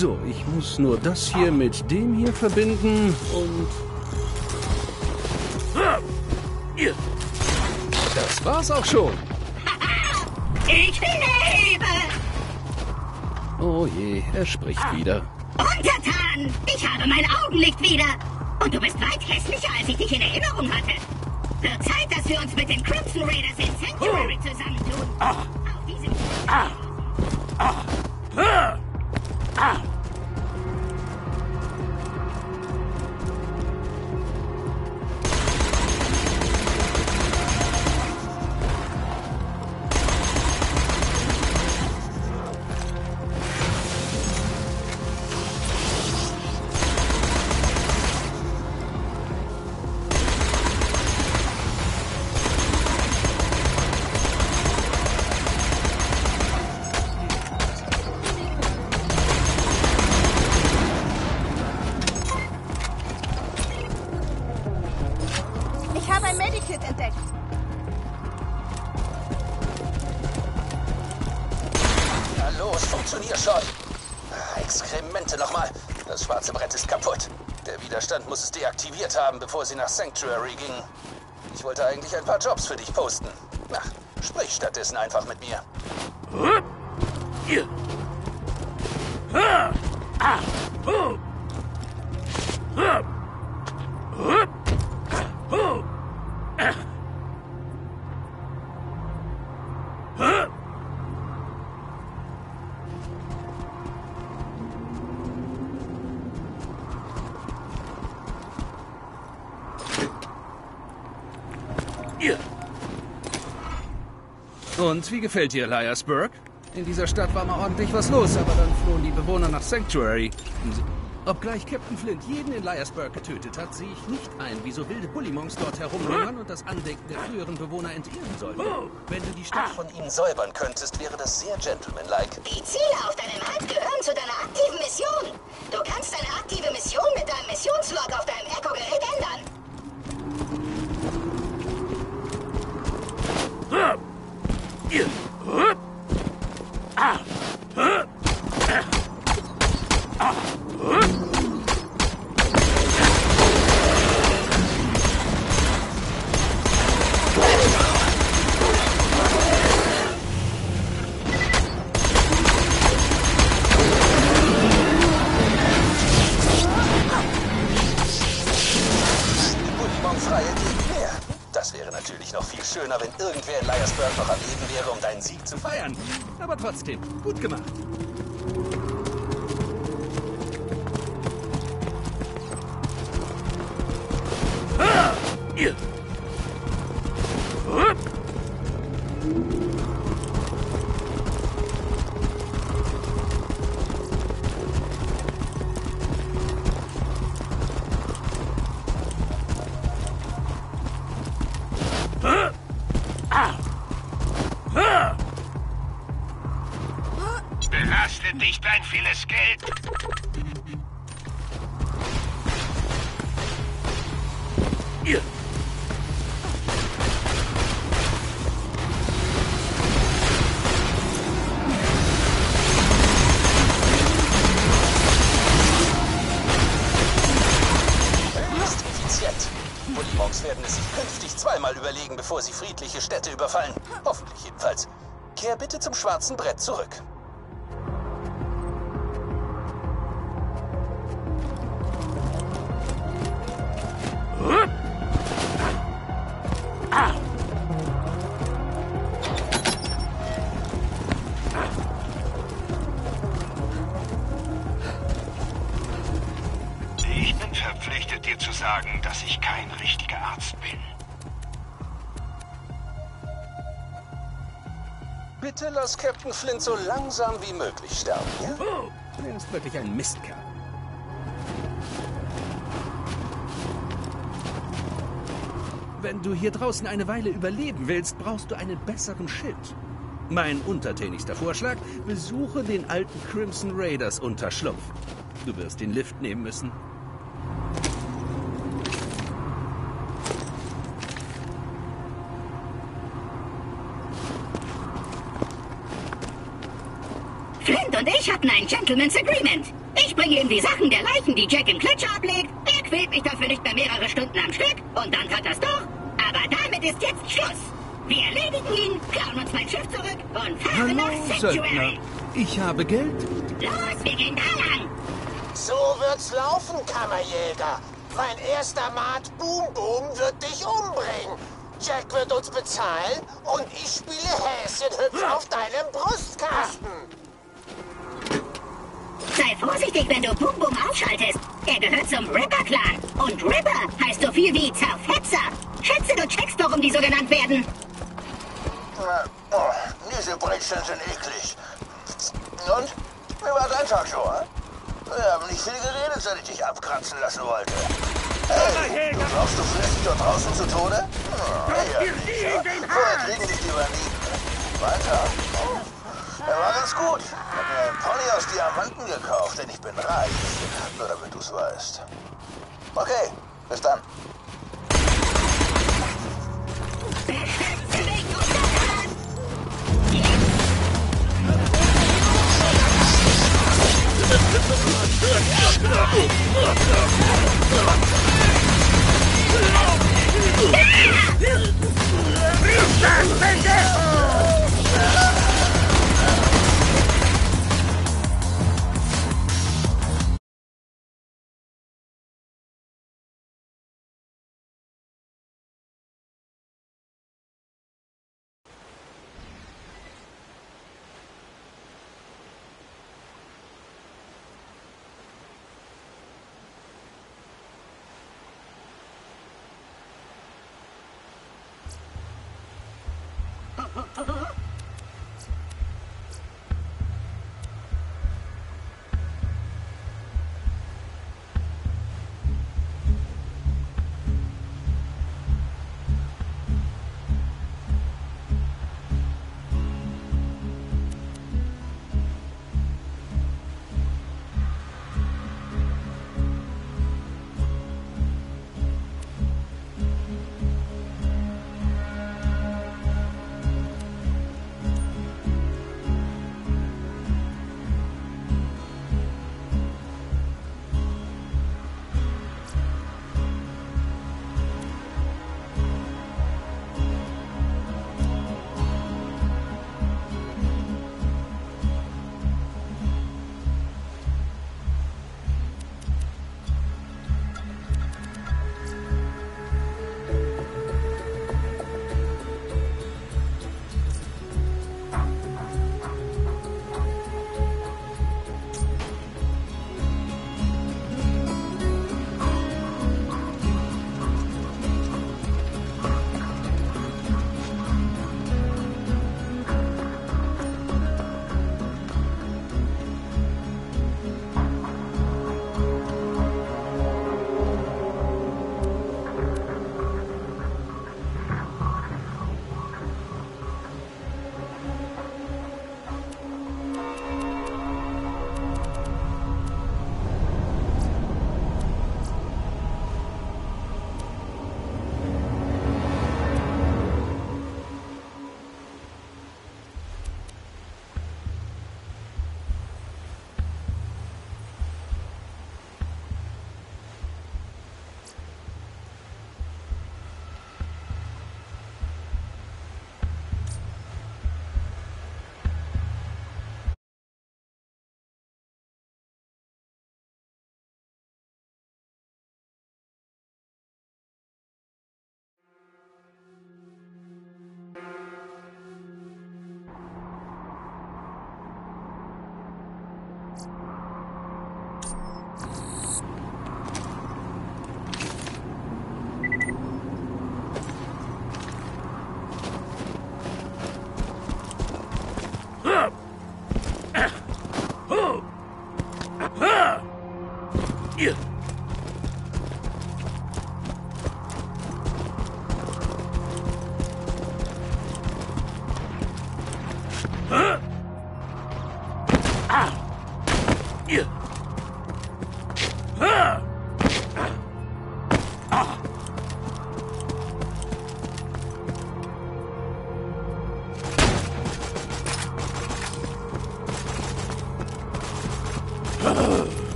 So, ich muss nur das hier mit dem hier verbinden und... Das war's auch schon. Ich lebe! Oh je, er spricht wieder. Untertan! Ich habe mein Augenlicht wieder! Und du bist weit hässlicher, als ich dich in Erinnerung hatte. Wird Zeit, dass wir uns mit den Crimson Raiders in Sanctuary zusammentun. Auf diesem... entdeckt. Na los, funktioniert schon. Exkremente nochmal. Das schwarze Brett ist kaputt. Der Widerstand muss es deaktiviert haben, bevor sie nach Sanctuary gingen. Ich wollte eigentlich ein paar Jobs für dich posten. Na, sprich stattdessen einfach mit mir. Und wie gefällt dir Liarsburg? In dieser Stadt war mal ordentlich was los, aber dann flohen die Bewohner nach Sanctuary. Obgleich Captain Flint jeden in Liarsburg getötet hat, sehe ich nicht ein, wieso wilde Bullymonks dort herumlungern und das Andenken der früheren Bewohner entehren sollten. Wenn du die Stadt Von ihnen säubern könntest, wäre das sehr gentlemanlike. Die Ziele auf deinem Hals gehören zu deiner aktiven Mission. Du kannst deine aktive Mission mit deinem Missionslog auf deinem Echo-Gerät ändern. Bullymonk-freie Gegenwehr. Das wäre natürlich noch viel schöner, wenn irgendwer in Liarsburg noch am Leben wäre, um deinen Sieg zu feiern. aber trotzdem, gut gemacht. Belastet dich dein vieles Geld? Höchst effizient. Bullymonks werden es sich künftig zweimal überlegen, bevor sie friedliche Städte überfallen. Hoffentlich jedenfalls. Kehr bitte zum schwarzen Brett zurück. Ich bin verpflichtet, dir zu sagen, dass ich kein richtiger Arzt bin. Bitte lass Captain Flint so langsam wie möglich sterben, ja? Er ist wirklich ein Mistkerl. Wenn du hier draußen eine Weile überleben willst, brauchst du einen besseren Schild. Mein untertänigster Vorschlag, besuche den alten Crimson Raiders Unterschlupf. Du wirst den Lift nehmen müssen. Flint und ich hatten ein Gentleman's Agreement. Ich bringe ihm die Sachen der Leichen, die Jack im Gletscher ablegt. Er quält mich dafür nicht mehr mehrere Stunden am Stück. Und dann hat das doch. Aber damit ist jetzt Schluss. Wir erledigen ihn, klauen uns mein Schiff zurück und fahren nach Hallo, Sanctuary. Söldner. Ich habe Geld. Los, wir gehen da lang. So wird's laufen, Kammer-Jäger. Mein erster Mat Boom Boom wird dich umbringen. Jack wird uns bezahlen und ich spiele Häschenhüpf auf deinem Brustkasten. Sei vorsichtig, wenn du Boom Boom ausschaltest. Er gehört zum Ripper-Clan. Und Ripper heißt so viel wie Zerfetzer. Schätze, du checkst, warum die so genannt werden. Diese Brettchen sind eklig. Und? Wie war dein Tag so, hä? Wir haben nicht viel geredet, seit ich dich abkratzen lassen wollte. Hey, du glaubst, du fühlst dich dort draußen zu Tode? Vorher kriegen dich die Banditen. Weiter. Er war ganz gut. Ich hab mir einen Pony aus Diamanten gekauft, denn ich bin reich. Nur damit du's weißt. Okay, bis dann.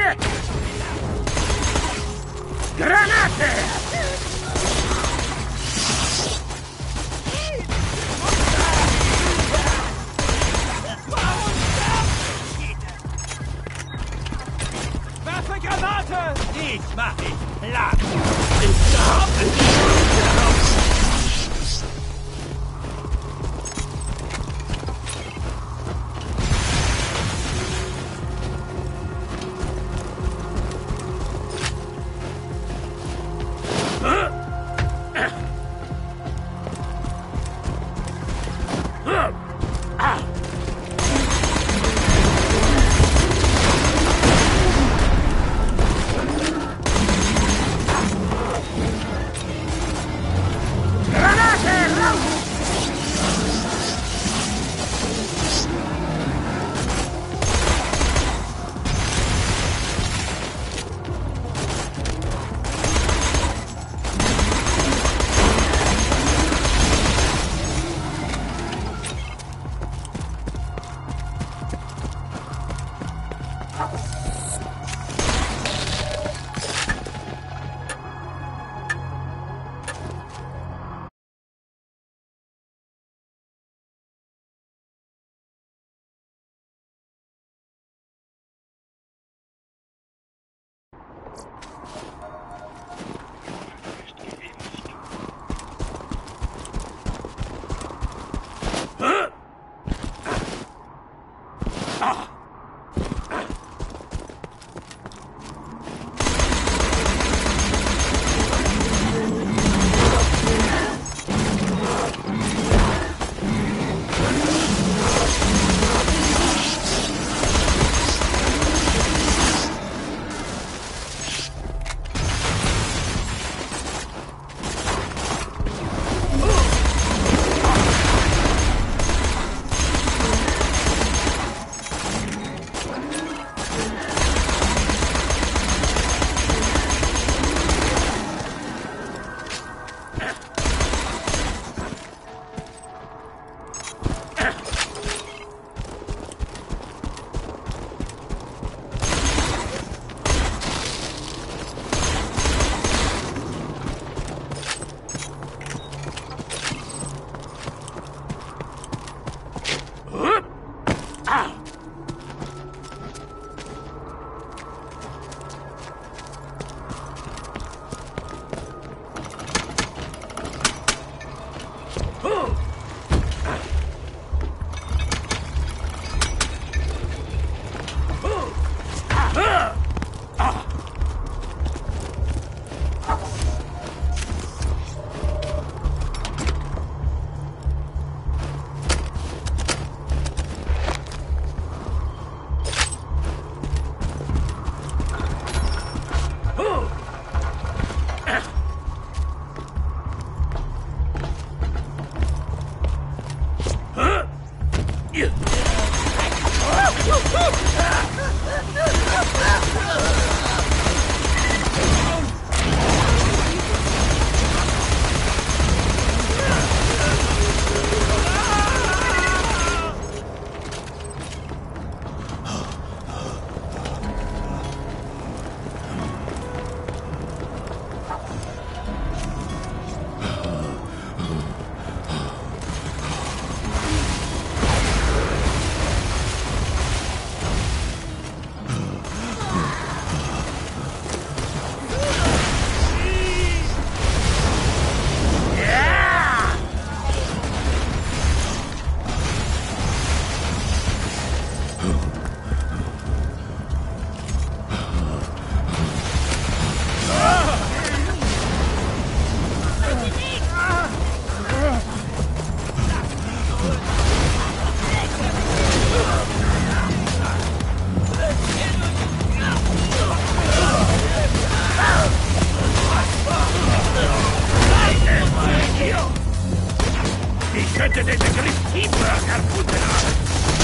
Granate! Werfe Granate! Ich mach dich platt! Ich glaub, könnte den Begriff Teamwork erfunden haben.